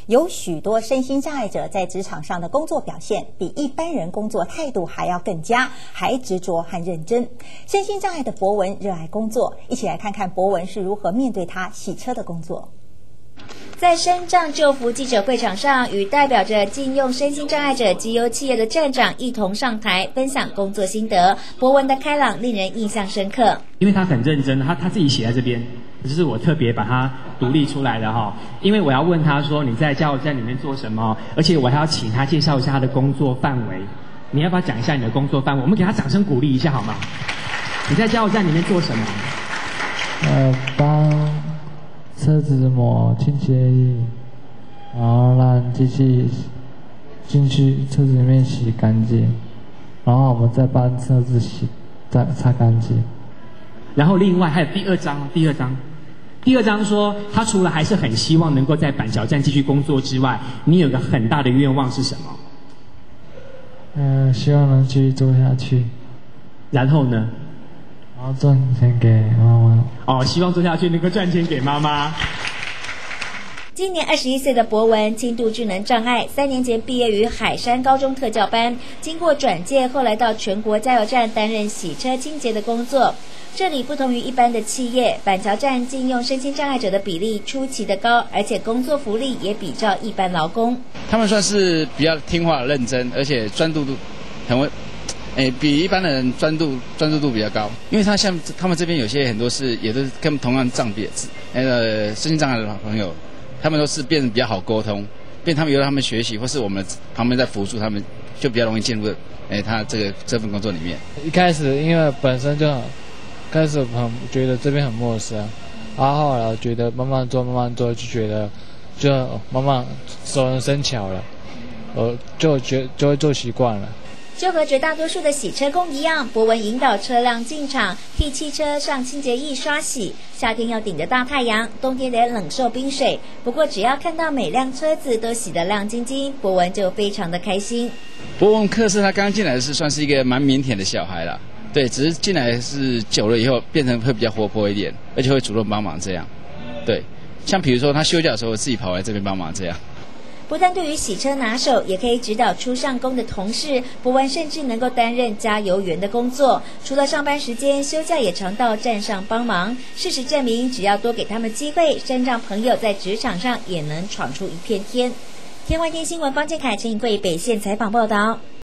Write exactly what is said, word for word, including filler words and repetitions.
有许多身心障碍者在职场上的工作表现比一般人工作态度还要更佳，还执着和认真。身心障碍的博文热爱工作，一起来看看博文是如何面对他洗车的工作。 在身障就服记者会场上，与代表着禁用身心障碍者绩优企业的站长一同上台分享工作心得。博文的开朗令人印象深刻， 因为他很认真，他他自己写在这边，这是我特别把它独立出来的哈。因为我要问他说你在加油站里面做什么，而且我还要请他介绍一下他的工作范围。你要不要讲一下你的工作范围？我们给他掌声鼓励一下好吗？你在加油站里面做什么？ 呃，帮车子抹清洁液，然后让机器进去车子里面洗干净，然后我们再帮车子洗，再擦干净。 然后另外还有第二章，第二章，第二章说他除了还是很希望能够在板桥站继续工作之外，你有个很大的愿望是什么？ 呃，希望能继续做下去。 然后呢？ 然后赚钱给妈妈。 哦，希望做下去能够赚钱给妈妈。 今年二十一岁的博文，轻度智能障碍，三年前毕业于海山高中特教班，经过转介，后来到全国加油站担任洗车清洁的工作。这里不同于一般的企业，板桥站禁用身心障碍者的比例出奇的高，而且工作福利也比照一般劳工。 他们算是比较听话、认真，而且专注度很会。诶，比一般的人专注专注度比较高，因为他像他们这边有些很多是也都是跟同样障别那个身心障碍的朋友，他们都是变得比较好沟通，变他们由他们学习，或是我们旁边在辅助他们，就比较容易进入诶他这个这份工作里面。 一开始因为本身就很开始很觉得这边很陌生，然后后来觉得慢慢做慢慢做就觉得就慢慢熟能生巧了，我就觉就会做习惯了。 就和绝大多数的洗车工一样，博文引导车辆进场，替汽车上清洁液刷洗。夏天要顶着大太阳，冬天得冷受冰水。不过只要看到每辆车子都洗得亮晶晶，博文就非常的开心。 博文克是他刚进来是算是一个蛮腼腆的小孩啦，对，只是进来是久了以后变成会比较活泼一点，而且会主动帮忙这样。对，像比如说他休假的时候，自己跑来这边帮忙这样。 不但对于洗车拿手，也可以指导初上工的同事。博文甚至能够担任加油员的工作，除了上班时间，休假也常到站上帮忙。事实证明，只要多给他们机会，身障朋友在职场上也能闯出一片天。天外天新闻方建凯、陈颖贵北县采访报道。